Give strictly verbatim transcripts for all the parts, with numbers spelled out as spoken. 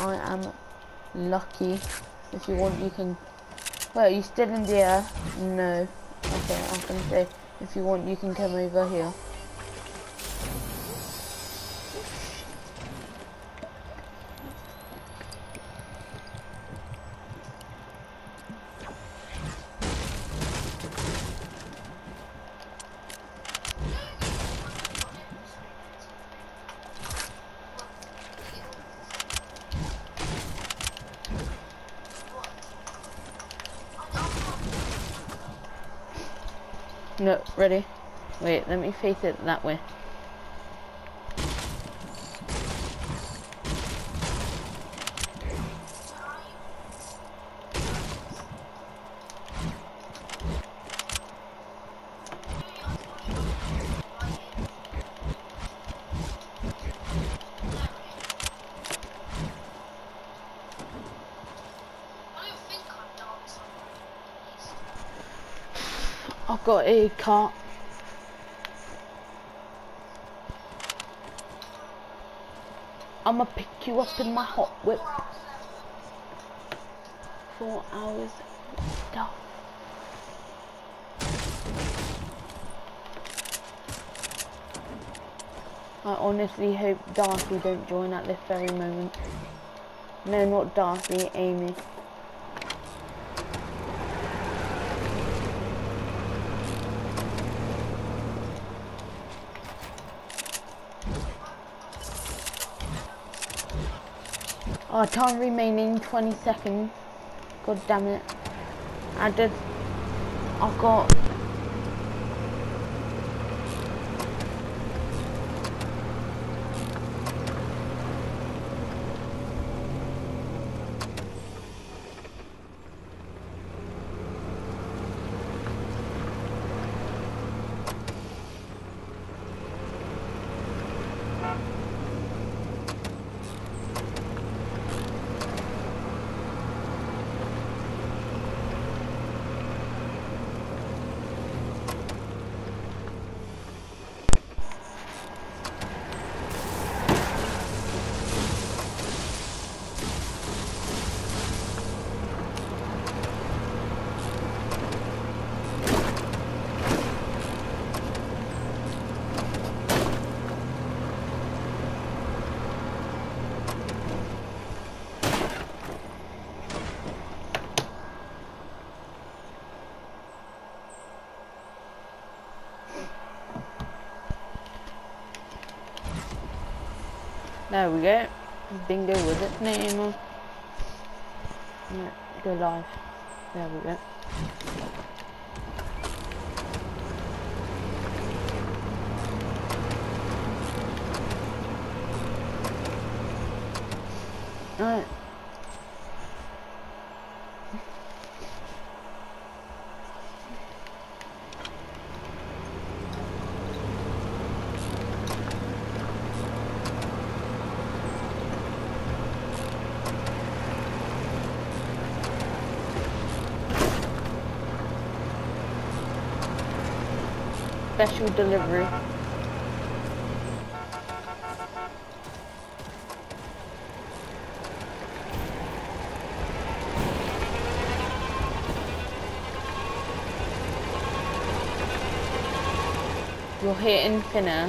I am lucky. If you want, you can. Well, are you still in the air? No. Okay, I can say. If you want, you can come over here. No, ready? Wait, let me face it that way. I've got a cart. I'ma pick you up in my hot whip. Four hours stuff. I honestly hope Darcy don't join at this very moment. No, not Darcy, Amy. Oh, time remaining twenty seconds. God damn it. I just, I've got, there we go. Bingo with its name on. Yeah, go live. There we go. Alright. Special delivery. You're hitting thinner.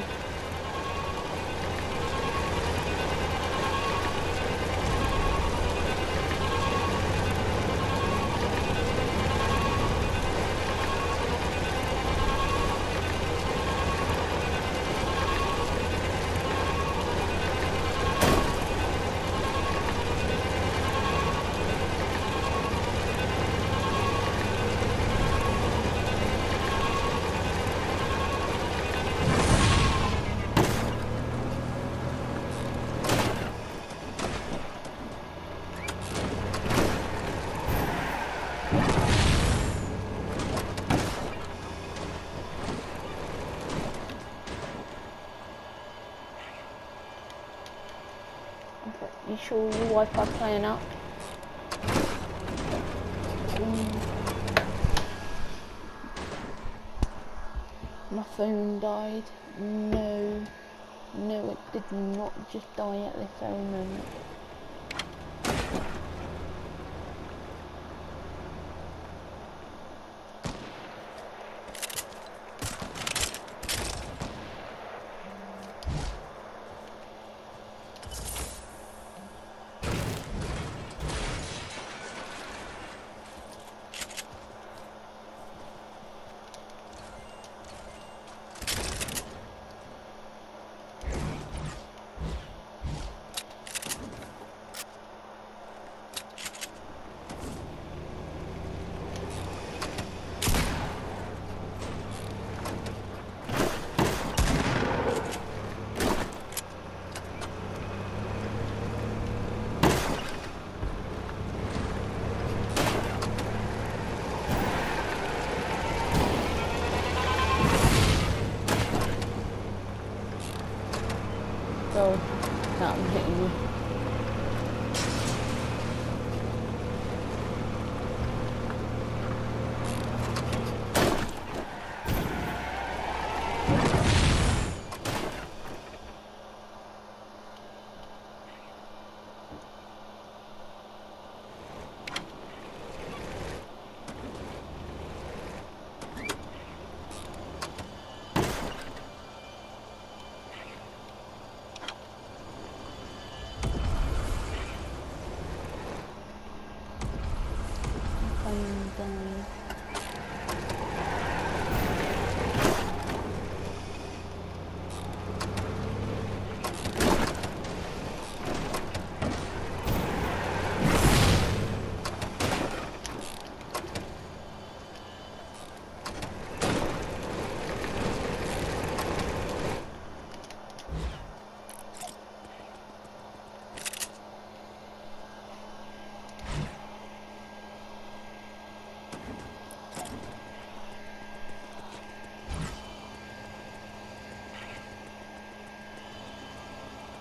You sure your Wi-Fi playing up? Mm. My phone died. No. No, it did not just die at this very moment.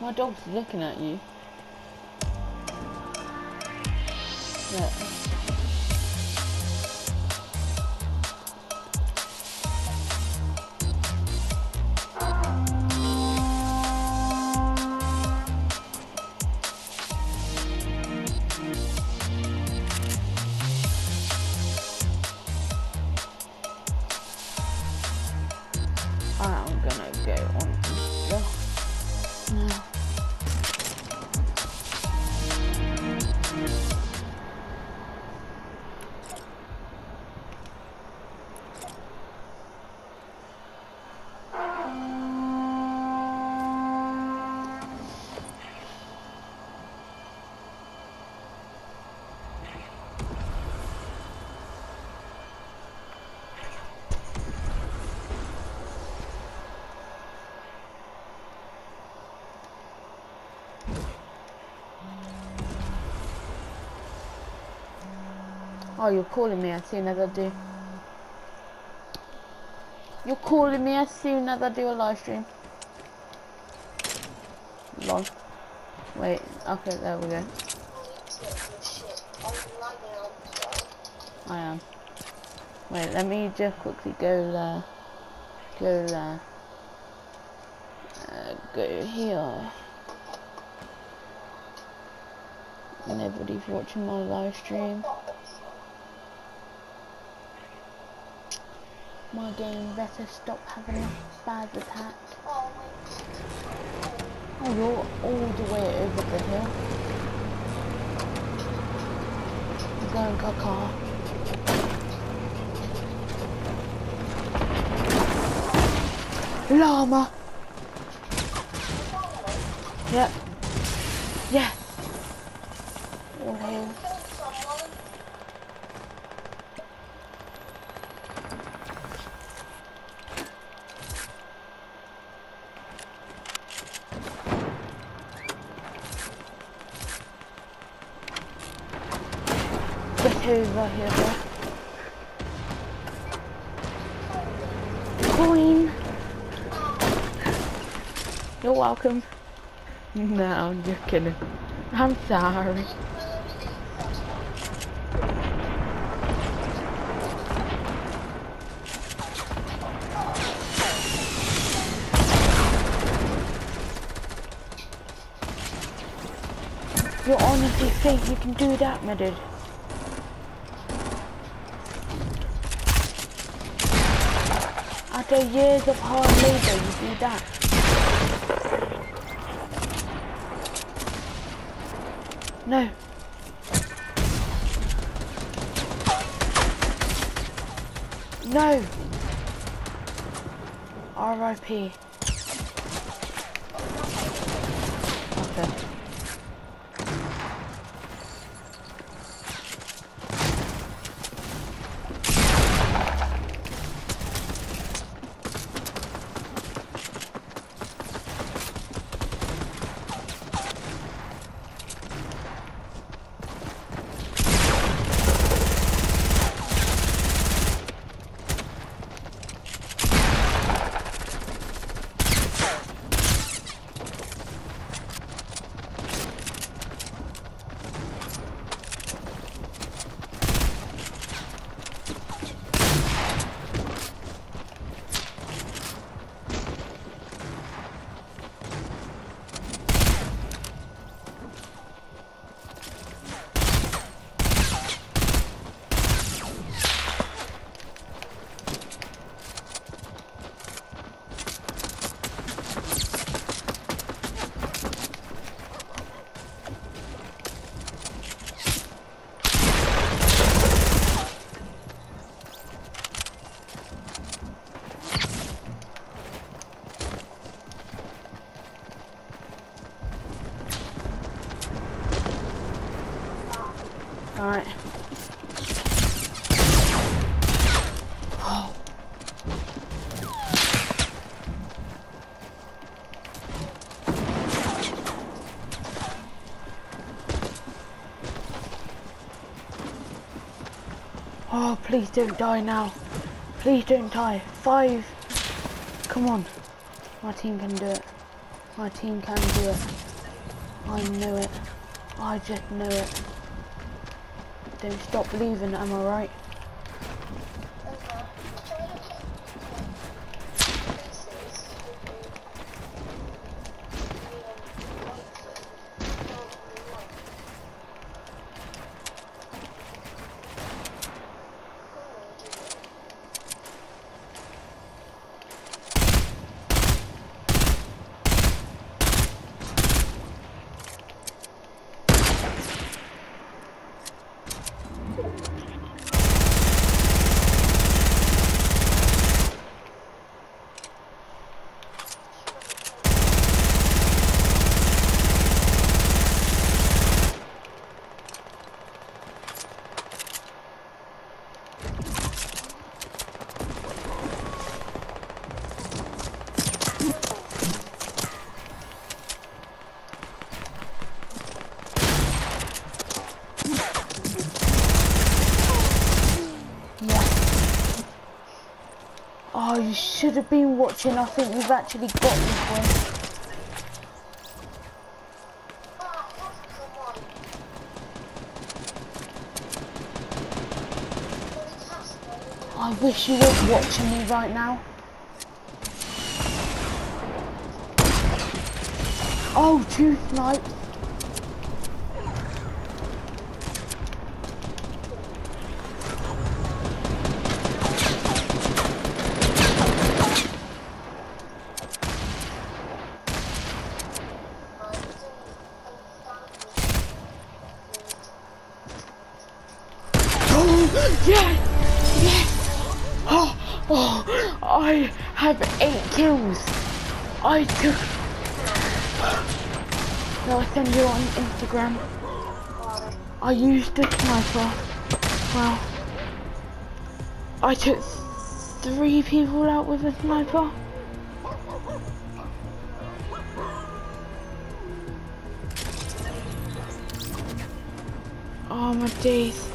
My dog's looking at you. Yeah. I'm gonna go on the now. Oh, you're calling me as soon as I do. You're calling me as soon as I do a live stream. Lol. Wait, okay, there we go. I am. Wait, let me just quickly go there. Go there. Uh, go here. Nobody's watching my live stream. My game better stop having a bad attack. Oh, you're all the way over the hill. I'm going caca. Llama! Yep. Yeah. All hill. Get over here, bro. Coin! You're welcome. No, I'm just kidding. I'm sorry. You honestly think you can do that, my dude? After years of hard labor, you do that. No. No. R I P. Okay. Alright. Oh. Oh, please don't die now. Please don't die. Five. Come on. My team can do it. My team can do it. I knew it. I just knew it. Don't stop believing, am I right? Oh, you should have been watching. I think you've actually got this one. I wish you was watching me right now. Oh, two snipes. Oh, yes, yes. Oh, oh, I have eight kills. I took. No, I send you on Instagram. I used a sniper. Well, I took three people out with a sniper. Oh my days.